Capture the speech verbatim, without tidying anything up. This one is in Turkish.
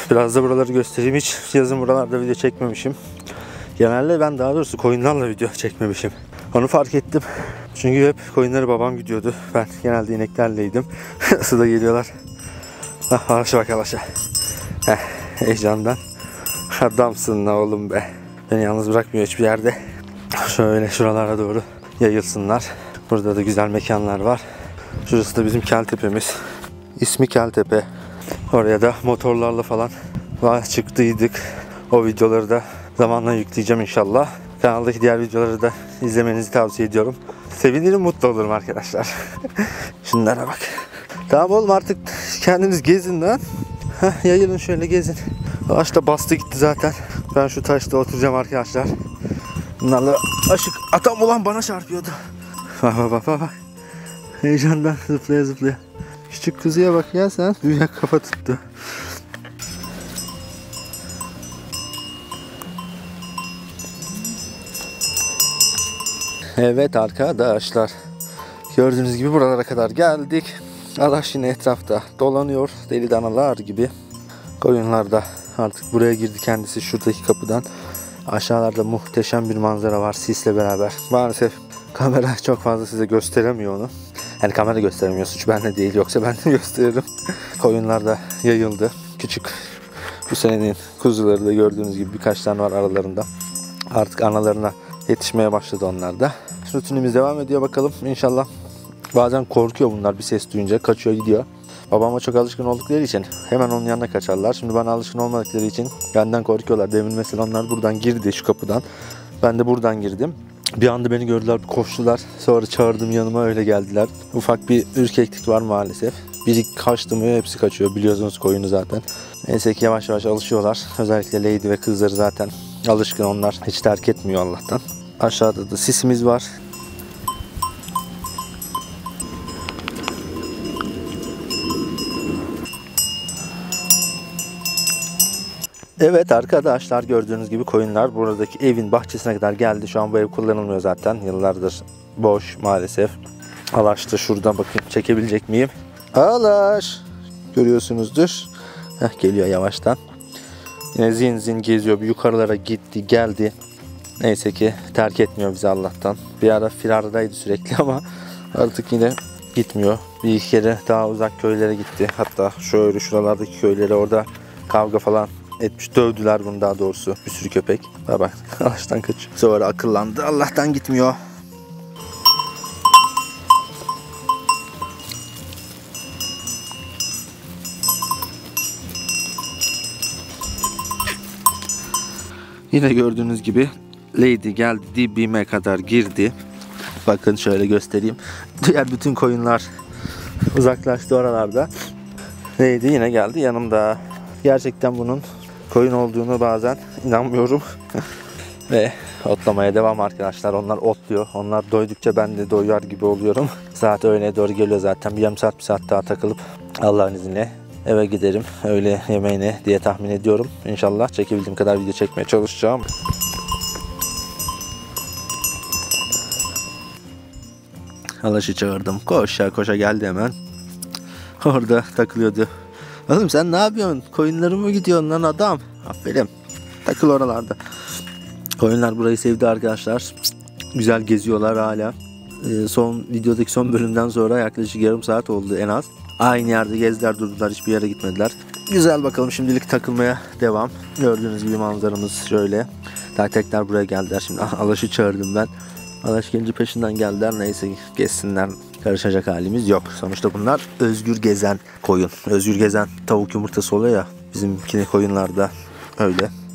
Biraz da buraları göstereyim. Hiç yazın buralarda video çekmemişim. Genelde ben daha doğrusu koyunlarla video çekmemişim. Onu fark ettim. Çünkü hep koyunları babam gidiyordu. Ben genelde ineklerleydim. Nasıl da geliyorlar. Ah, alaşa bak alaşa. Heh, heyecandan. Adamsın oğlum be. Beni yalnız bırakmıyor hiçbir yerde. Şöyle şuralara doğru yayılsınlar. Burada da güzel mekanlar var. Şurası da bizim Keltepe'miz. İsmi Keltepe. Oraya da motorlarla falan var çıktıydık. O videoları da zamanla yükleyeceğim inşallah. Kanaldaki diğer videoları da izlemenizi tavsiye ediyorum. Sevinirim, mutlu olurum arkadaşlar. Şunlara bak. Tamam oğlum, artık kendiniz gezin lan. Heh, yayılın şöyle, gezin. Ağaç da bastı gitti zaten. Ben şu taşta oturacağım arkadaşlar. Bunlarla aşık atam ulan bana çarpıyordu. Bak bak bak bak. Heyecandan zıplaya zıplaya. Küçük kuzuya bak ya sen. Dünya kafa tuttu. Evet arkadaşlar. Gördüğünüz gibi buralara kadar geldik. Araç yine etrafta dolanıyor. Deli danalar gibi. Koyunlar da artık buraya girdi kendisi, şuradaki kapıdan. Aşağılarda muhteşem bir manzara var sisle beraber. Maalesef kamera çok fazla size gösteremiyor onu. Yani kamera gösteremiyor, suç bende değil, yoksa ben de gösteririm. Koyunlar da yayıldı. Küçük bu senenin kuzuları da gördüğünüz gibi birkaç tane var aralarında. Artık analarına yetişmeye başladı onlar da. Rutinimiz devam ediyor bakalım inşallah. Bazen korkuyor bunlar, bir ses duyunca kaçıyor gidiyor. Babama çok alışkın oldukları için hemen onun yanına kaçarlar. Şimdi bana alışkın olmadıkları için benden korkuyorlar. Demin mesela onlar buradan girdi, şu kapıdan. Ben de buradan girdim. Bir anda beni gördüler, bir koştular. Sonra çağırdım yanıma, öyle geldiler. Ufak bir ürkeklik var maalesef. Biri kaçtı mı hepsi kaçıyor, biliyorsunuz koyunu zaten. Neyse ki yavaş yavaş alışıyorlar. Özellikle Lady ve kızları zaten alışkın, onlar hiç terk etmiyor Allah'tan. Aşağıda da sisimiz var. Evet arkadaşlar, gördüğünüz gibi koyunlar buradaki evin bahçesine kadar geldi. Şu an bu ev kullanılmıyor zaten. Yıllardır boş maalesef. Alaş da şurada, bakın çekebilecek miyim? Alaş! Görüyorsunuzdur. Heh, geliyor yavaştan. Yine zin zin geziyor. Bir yukarılara gitti geldi. Neyse ki terk etmiyor bizi Allah'tan. Bir ara firardaydı sürekli ama artık yine gitmiyor. Bir iki kere daha uzak köylere gitti. Hatta şöyle şuralardaki köylere orada kavga falan etmiş. Dövdüler bunu daha doğrusu. Bir sürü köpek. Bak bak. Ağaçtan kaçıyor. Sonra akıllandı. Allah'tan gitmiyor. Yine gördüğünüz gibi Lady geldi. Dibime kadar girdi. Bakın şöyle göstereyim. Diğer bütün koyunlar uzaklaştı oralarda. Lady yine geldi yanımda. Gerçekten bunun koyun olduğunu bazen inanmıyorum. Ve otlamaya devam arkadaşlar. Onlar otluyor. Onlar doydukça ben de doyar gibi oluyorum. Saat öğleye doğru geliyor zaten. Bir yarım saat bir saat daha takılıp Allah'ın izniyle eve giderim. Öğle yemeğine diye tahmin ediyorum. İnşallah çekebildiğim kadar video çekmeye çalışacağım. Alaş'ı çağırdım. Koşa koşa geldi hemen. Orada takılıyordu. Oğlum sen ne yapıyorsun? Koyunları mı gidiyorsun lan adam? Aferin. Takıl oralarda. Koyunlar burayı sevdi arkadaşlar. Güzel geziyorlar hala. Ee, son videodaki son bölümden sonra yaklaşık yarım saat oldu en az. Aynı yerde gezdiler durdular, hiçbir yere gitmediler. Güzel, bakalım şimdilik takılmaya devam. Gördüğünüz gibi manzaramız şöyle. Daha tekrar buraya geldiler. Şimdi Alaş'ı çağırdım ben. Alaş gelince peşinden geldiler. Neyse gezsinler. Karışacak halimiz yok. Sonuçta bunlar özgür gezen koyun. Özgür gezen tavuk yumurtası oluyor ya. Bizimkine koyunlarda öyle.